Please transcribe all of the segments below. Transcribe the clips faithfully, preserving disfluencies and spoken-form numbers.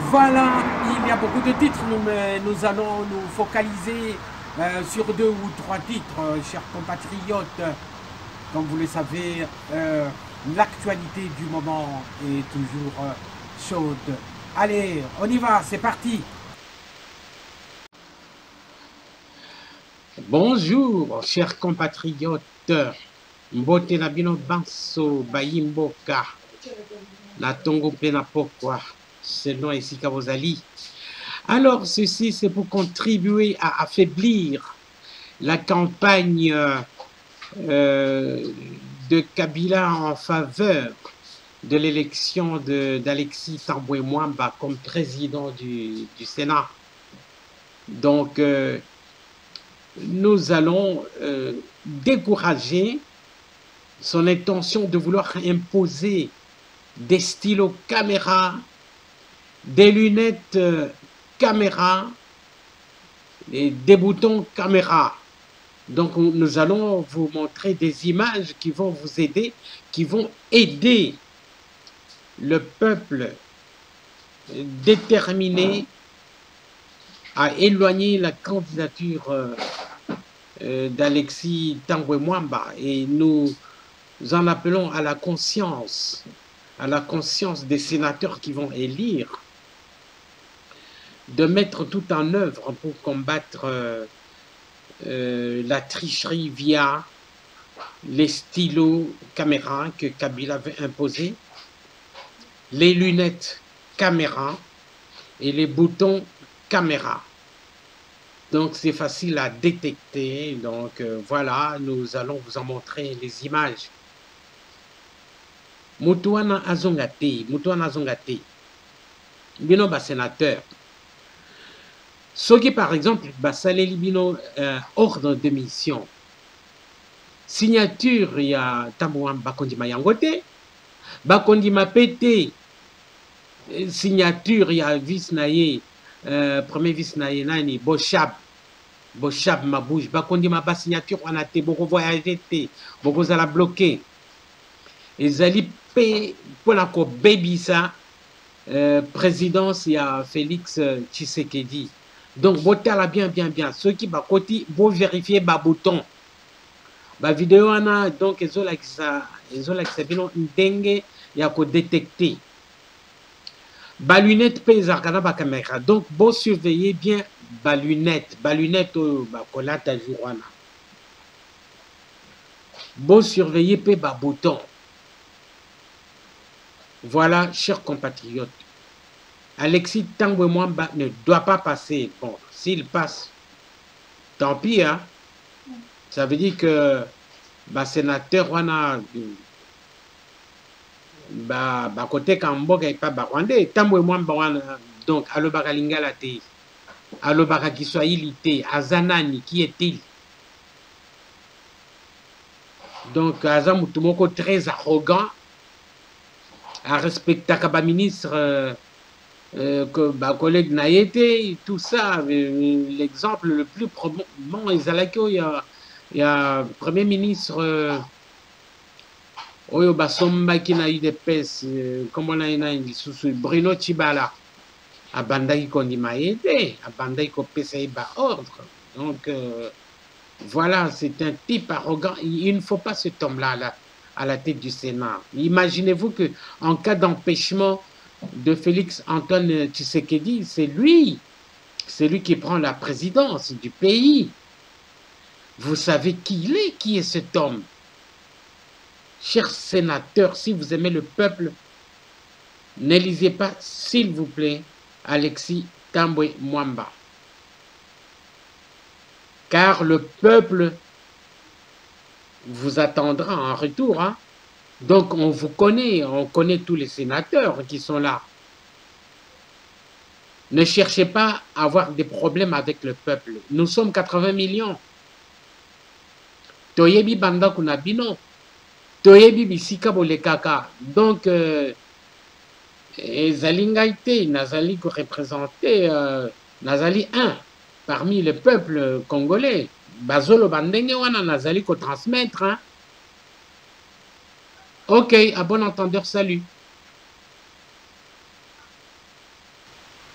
Voilà, il y a beaucoup de titres, mais nous allons nous focaliser euh, sur deux ou trois titres, euh, chers compatriotes. Comme vous le savez, euh, l'actualité du moment est toujours euh, chaude. Allez, on y va, c'est parti. Bonjour, chers compatriotes. Mbote na bino banso bayimboka na tongo pe na pokwa selon esika bozali. Alors ceci c'est pour contribuer à affaiblir la campagne euh, de Kabila en faveur de l'élection d'Alexis Thambwe Mwamba comme président du, du Sénat. Donc euh, nous allons euh, décourager son intention de vouloir imposer des stylos caméra, des lunettes euh, caméra, et des boutons caméra. Donc nous allons vous montrer des images qui vont vous aider, qui vont aider le peuple déterminé à éloigner la candidature euh, euh, d'Alexis Thambwe Mwamba. Et nous Nous en appelons à la conscience, à la conscience des sénateurs qui vont élire, de mettre tout en œuvre pour combattre euh, euh, la tricherie via les stylos caméra que Kabila veut imposer, les lunettes caméra et les boutons caméra. Donc c'est facile à détecter. Donc euh, voilà, nous allons vous en montrer les images. Mutuana azongate, mutuana azongate. Bino ba sénateur. Ce qui par exemple basaleli bino euh, ordre de mission. Signature ya Thambwe bakondima yangote. Bakondima pété signature ya vice naye euh, premier vice naye nani Boshab. Boshab Mabouche. Bakondima ba signature wana te boko voyager te, boko zala bloqué. Ezali pe pour la baby ça euh, présidence il y a Félix Tshisekedi. Donc botala bien bien bien ceux qui ba koti bo vérifier ba bouton ba vidéo ana donc ezola kisa ezola kisa bino ndenge ya ko détecter ba lunette pe ezakana ba caméra. Donc bo surveiller bien ba lunette ba lunette ba kolata jour wana bo surveiller pe ba bouton. Voilà, chers compatriotes, Alexis Thambwe Mwamba ne doit pas passer. Bon, s'il passe, tant pis, hein. Ça veut dire que bah, sénateur wana bah bah côté Kamboga et pas Barwandais, Thambwe Mwamba wana donc alobaka lingala te, alobaka Kiswahili te, azanani qui est-il? Donc azamutu moko très arrogant. À respecter comme ministre euh, euh, que ma collègue n'a été, tout ça, l'exemple le plus probant, il y a il y a premier ministre euh, Oyo Basomba qui n'a eu des pèses, euh, comme on a eu sous Bruno Tshibala, à Bandai qu'on m'a aidé, à Bandai qu'on peut ba ordre. Donc euh, voilà, c'est un type arrogant, il ne faut pas ce homme-là là. À la tête du Sénat. Imaginez-vous que en cas d'empêchement de Félix Antoine Tshisekedi, c'est lui, c'est lui qui prend la présidence du pays. Vous savez qui il est, qui est cet homme? Chers sénateurs, si vous aimez le peuple, n'élisez pas, s'il vous plaît, Alexis Thambwe Mwamba. Car le peuple vous attendra en retour. Hein? Donc on vous connaît, on connaît tous les sénateurs qui sont là. Ne cherchez pas à avoir des problèmes avec le peuple. Nous sommes quatre-vingts millions. Toyebi banda kunabino. Toyebi bisika bolekaka. Donc, euh, Zalingaïté, Nazali ko représenté, euh, Nazali un parmi le peuple congolais. Bazolo bandenge wana nazali ko transmettre. Hein? Ok, à bon entendeur, salut.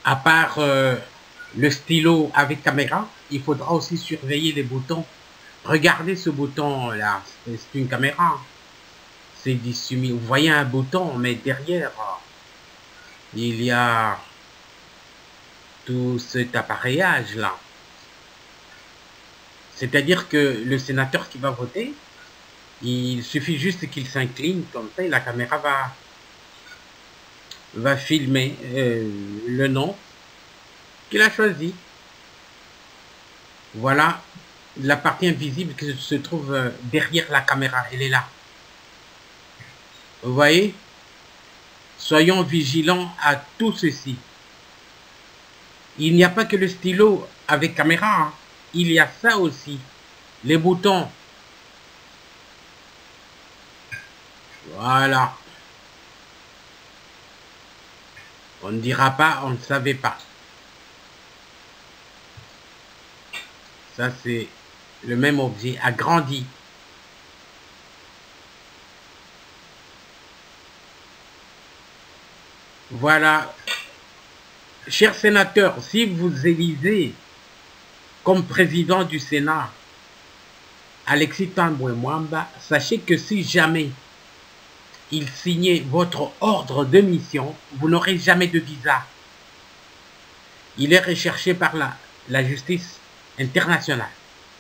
à part euh, le stylo avec caméra, il faudra aussi surveiller les boutons. Regardez ce bouton là, c'est une caméra. C'est dissimulé. Vous voyez un bouton, mais derrière, il y a tout cet appareillage là. C'est-à-dire que le sénateur qui va voter, il suffit juste qu'il s'incline comme ça et la caméra va, va filmer euh, le nom qu'il a choisi. Voilà la partie invisible qui se trouve euh, derrière la caméra. Elle est là. Vous voyez? Soyons vigilants à tout ceci. Il n'y a pas que le stylo avec caméra. Hein. Il y a ça aussi. Les boutons. Voilà. On ne dira pas, on ne savait pas. Ça, c'est le même objet agrandi. Voilà. Chers sénateurs, si vous élisez comme président du Sénat Alexis Thambwe Mwamba, sachez que si jamais il signait votre ordre de mission, vous n'aurez jamais de visa. Il est recherché par la, la justice internationale.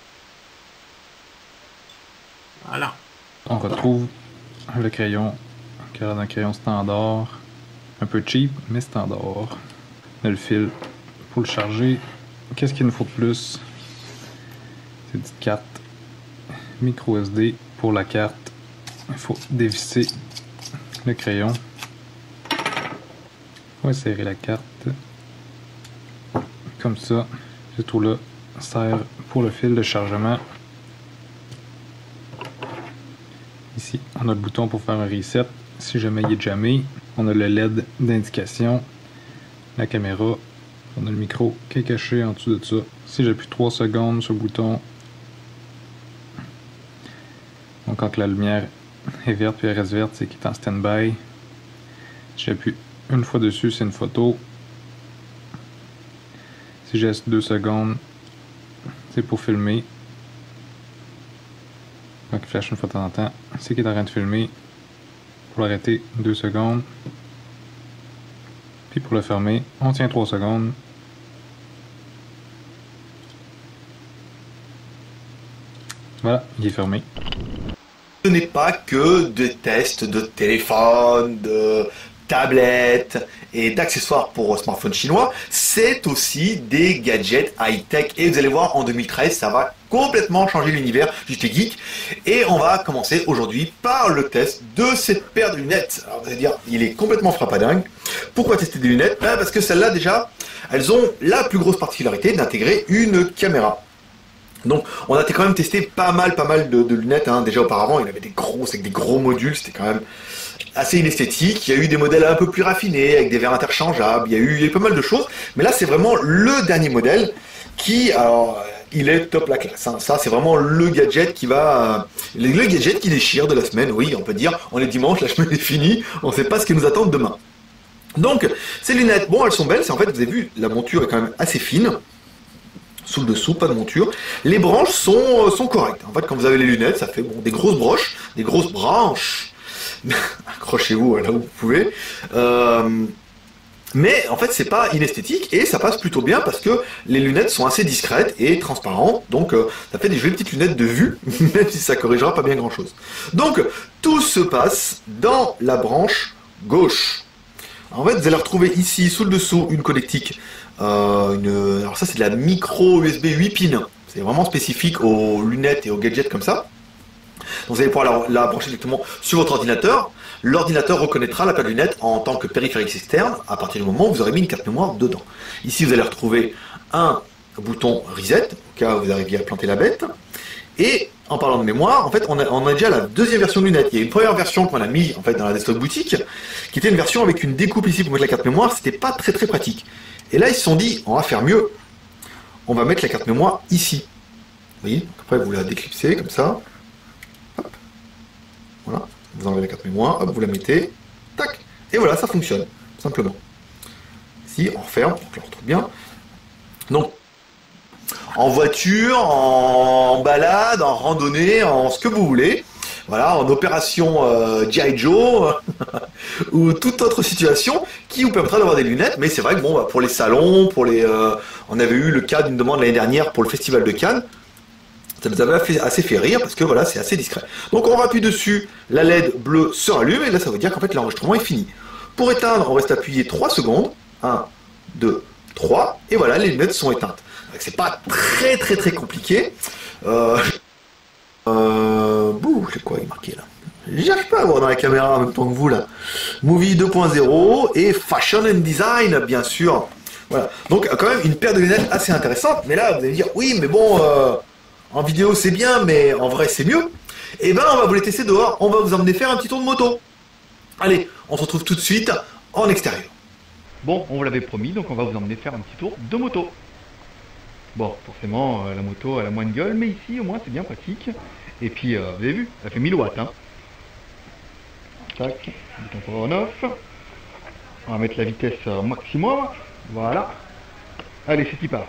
Voilà. On retrouve le crayon, qui est un crayon standard, un peu cheap, mais standard. Le fil pour le charger. Qu'est-ce qu'il nous faut de plus? C'est une petite carte micro S D pour la carte. Il faut dévisser le crayon. On va serrer la carte. Comme ça. Ce trou-là sert pour le fil de chargement. Ici, on a le bouton pour faire un reset. Si jamais il est jamais, on a le L E D d'indication. La caméra. On a le micro qui est caché en dessous de ça. Si j'appuie trois secondes sur le bouton, donc quand la lumière est verte puis elle reste verte, c'est qu'il est en stand-by. Si j'appuie une fois dessus, c'est une photo. Si je reste deux secondes, c'est pour filmer. Donc il flash une fois de temps en temps, c'est qu'il est en train de filmer. Pour l'arrêter, deux secondes. Puis pour le fermer, on tient trois secondes. Voilà, il est fermé. Ce n'est pas que des tests de téléphone, de tablettes et d'accessoires pour smartphones chinois, c'est aussi des gadgets high-tech. Et vous allez voir, en deux mille treize, ça va complètement changer l'univers du J'étais geek. Et on va commencer aujourd'hui par le test de cette paire de lunettes. Alors vous allez dire, il est complètement frappadingue. Pourquoi tester des lunettes? Ben, parce que celles-là, déjà, elles ont la plus grosse particularité d'intégrer une caméra. Donc on a quand même testé pas mal pas mal de, de lunettes, hein. Déjà auparavant il y avait des grosses avec des gros modules, c'était quand même assez inesthétique. Il y a eu des modèles un peu plus raffinés avec des verres interchangeables, il y a eu, il y a eu pas mal de choses, mais là c'est vraiment le dernier modèle qui, alors il est top la classe, hein. Ça c'est vraiment le gadget qui va, le, le gadget qui déchire de la semaine, oui on peut dire, on est dimanche, la semaine est finie, on ne sait pas ce qui nous attend demain. Donc ces lunettes, bon elles sont belles, c'est en fait vous avez vu la monture est quand même assez fine. Sous le dessous, pas de monture. Les branches sont, sont correctes. En fait, quand vous avez les lunettes, ça fait bon, des grosses broches, des grosses branches. Accrochez-vous là où vous pouvez. Euh, mais en fait, c'est pas inesthétique et ça passe plutôt bien parce que les lunettes sont assez discrètes et transparentes. Donc, euh, ça fait des jolies petites lunettes de vue, même si ça corrigera pas bien grand-chose. Donc, tout se passe dans la branche gauche. En fait, vous allez retrouver ici, sous le dessous, une connectique. Euh, une, alors ça, c'est de la micro U S B huit pins. C'est vraiment spécifique aux lunettes et aux gadgets comme ça. Donc vous allez pouvoir la, la brancher directement sur votre ordinateur. L'ordinateur reconnaîtra la paire de lunettes en tant que périphérique externe à partir du moment où vous aurez mis une carte mémoire dedans. Ici, vous allez retrouver un bouton reset, au cas où vous arriviez à planter la bête. Et en parlant de mémoire, en fait, on a, on a déjà la deuxième version de lunettes. Il y a une première version qu'on a mis en fait dans la desktop boutique, qui était une version avec une découpe ici pour mettre la carte mémoire. C'était pas très très pratique. Et là, ils se sont dit, on va faire mieux. On va mettre la carte mémoire ici. Vous voyez, après vous la déclipsez comme ça. Hop. Voilà, vous enlevez la carte mémoire, hop, vous la mettez, tac, et voilà, ça fonctionne, simplement. parti, on referme, on le retrouve bien. Donc, en voiture, en balade, en randonnée, en ce que vous voulez. Voilà, en opération euh, G I Joe ou toute autre situation qui vous permettra d'avoir des lunettes. Mais c'est vrai que bon, bah, pour les salons, pour les, euh, on avait eu le cas d'une demande l'année dernière pour le Festival de Cannes. Ça nous avait fait, assez fait rire parce que voilà, c'est assez discret. Donc on appuie dessus, la L E D bleue se rallume et là ça veut dire qu'en fait l'enregistrement est fini. Pour éteindre, on reste appuyé trois secondes. un, deux, trois. Et voilà, les lunettes sont éteintes. C'est pas très très très compliqué. Euh, euh, bouh, c'est quoi il est marqué là? J'arrive pas à voir dans la caméra en même temps que vous là. Movie deux point zéro et Fashion and Design, bien sûr. Voilà. Donc quand même une paire de lunettes assez intéressante. Mais là, vous allez me dire, oui, mais bon, euh, en vidéo c'est bien, mais en vrai c'est mieux. Et ben on va vous les tester dehors. On va vous emmener faire un petit tour de moto. Allez, on se retrouve tout de suite en extérieur. Bon, on vous l'avait promis, donc on va vous emmener faire un petit tour de moto. Bon, forcément, euh, la moto, elle a moins de gueule, mais ici, au moins, c'est bien pratique. Et puis, euh, vous avez vu, ça fait mille watts, hein. Tac, bouton pour on-off. On va mettre la vitesse au maximum. Voilà. Allez, c'est qui part.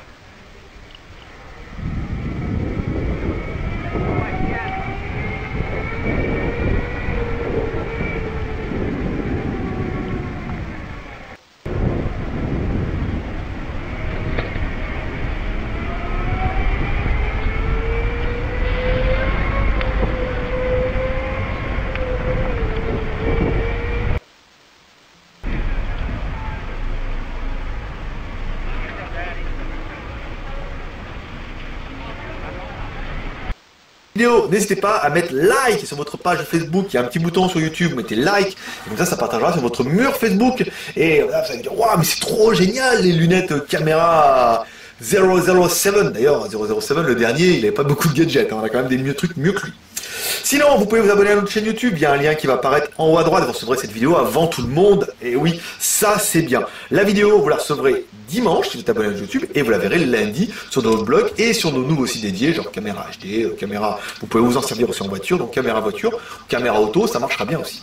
N'hésitez pas à mettre like sur votre page Facebook, il y a un petit bouton sur YouTube, mettez like, et comme ça ça partagera sur votre mur Facebook, et là vous allez dire, waouh mais c'est trop génial les lunettes caméra zéro zéro sept, d'ailleurs zéro zéro sept le dernier il n'avait pas beaucoup de gadgets, hein. On a quand même des mieux trucs mieux que lui. Sinon, vous pouvez vous abonner à notre chaîne YouTube, il y a un lien qui va apparaître en haut à droite, vous recevrez cette vidéo avant tout le monde, et oui, ça c'est bien. La vidéo, vous la recevrez dimanche si vous êtes abonné à YouTube, et vous la verrez lundi sur notre blog et sur nos nouveaux sites dédiés, genre caméra H D, euh, caméra, vous pouvez vous en servir aussi en voiture, donc caméra voiture, caméra auto, ça marchera bien aussi.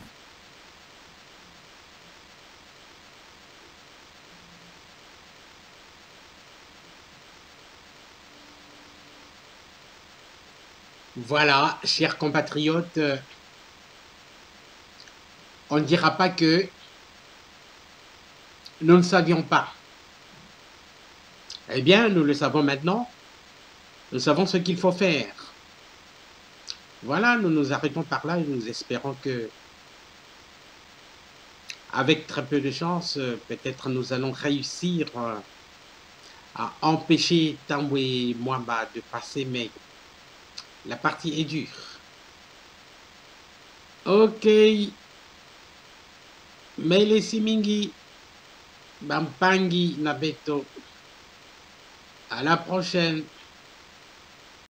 Voilà, chers compatriotes, euh, on ne dira pas que nous ne savions pas. Eh bien, nous le savons maintenant. Nous savons ce qu'il faut faire. Voilà, nous nous arrêtons par là et nous espérons que, avec très peu de chance, euh, peut-être nous allons réussir euh, à empêcher Tambwe Mwamba de passer, mais la partie est dure. Ok. Mele Simingi. Bampangi Nabeto. À la prochaine.